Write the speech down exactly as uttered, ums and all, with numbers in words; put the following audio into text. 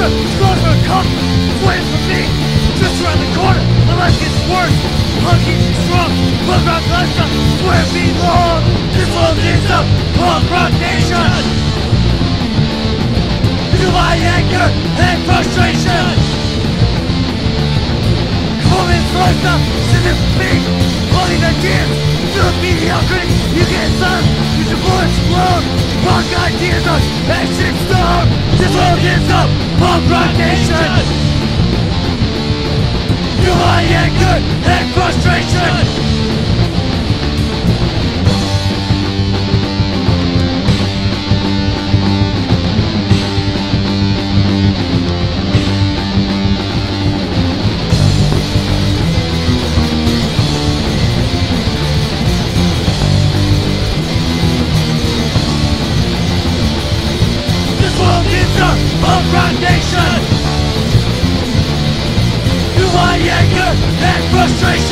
anger, scars for a cup, it's waiting for me. Just around the corner, my life gets worse. Punk keeps me strong, punk rock lifestyle, it's where it belongs. This world is a punk rock nation. Feel my anger and frustration. Common lifestyle, isn't me. All these ideas, feel the mediocrity. You get some, use your bullets explode. Punk ideas on action storm. This world is a punk rock nation. Feel my anger and frustration. Punk rock nation. Feel my anger and frustration.